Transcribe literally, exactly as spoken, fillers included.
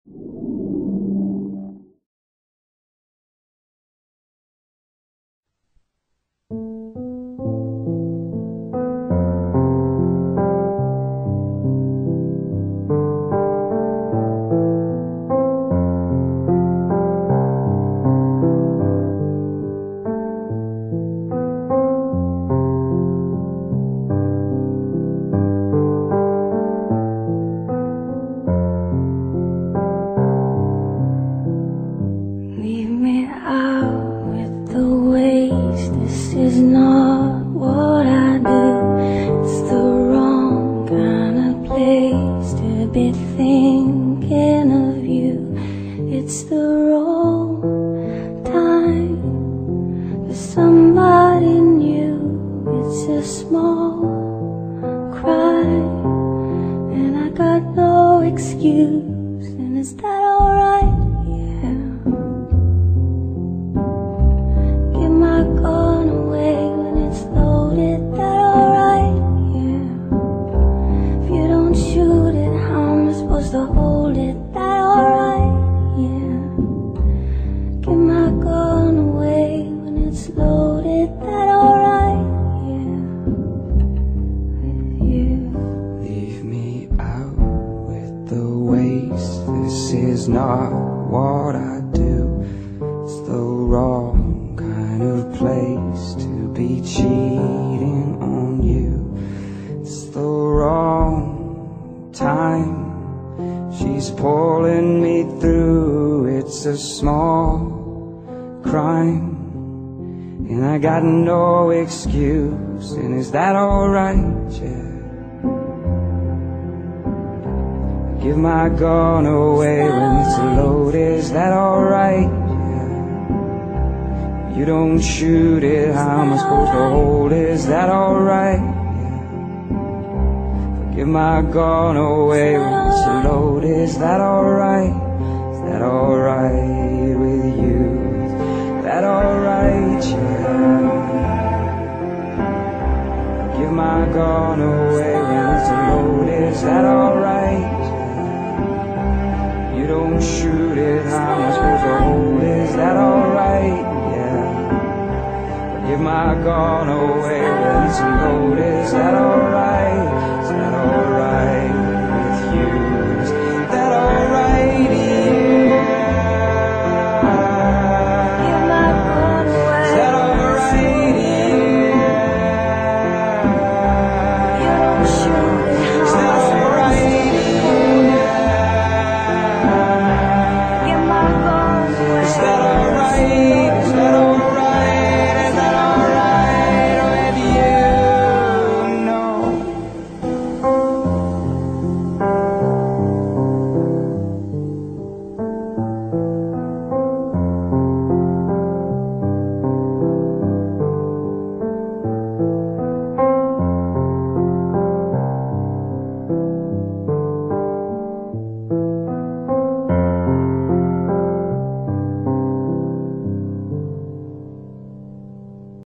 Is that alright, yeah? Give my gun away when it's loaded. Is that alright, yeah? You don't shoot it, how am I supposed to hold it? Is that alright, yeah? Give my gun away when it's loaded. Is that alright? Is that alright with you? Is that alright, yeah? Give my gun away when it's loaded. Is that alright? You don't shoot it, how am I supposed to hold it? Is that alright? Yeah. Give my gun away when it's loaded. Is that alright? Is that alright with you? Is that alright? Yeah. Give my gun away. Is that alright?